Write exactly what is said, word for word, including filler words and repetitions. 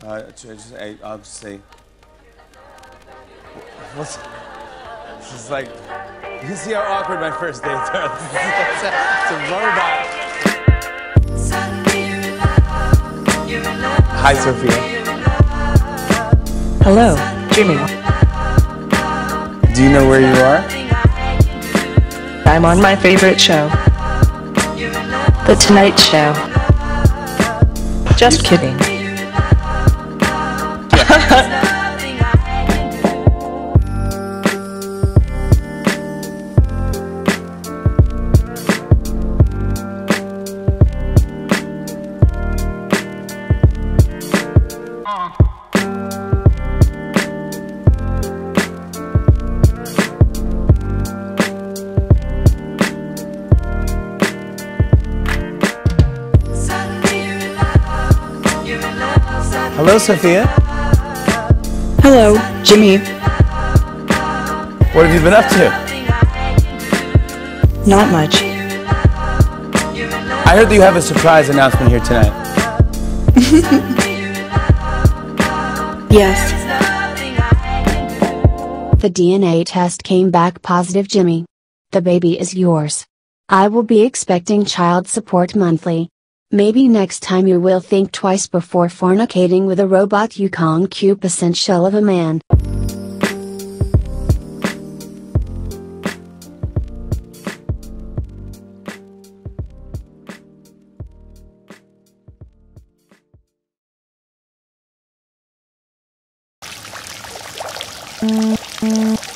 Uh, just, I, I'll just say, what's, this is like, you see how awkward my first dates are. It's a, it's a robot. Hi, Sophia. Hello, Jimmy. Do you know where you are? I'm on my favorite show, The Tonight Show. Just kidding. Hello, Sophia. Hello, Jimmy. What have you been up to? Not much. I heard that you have a surprise announcement here tonight. Yes. The D N A test came back positive, Jimmy. The baby is yours. I will be expecting child support monthly. Maybe next time you will think twice before fornicating with a robot 𝙎𝙏𝙾𝙃𝙍𝙊 shell of a man. Mm-hmm.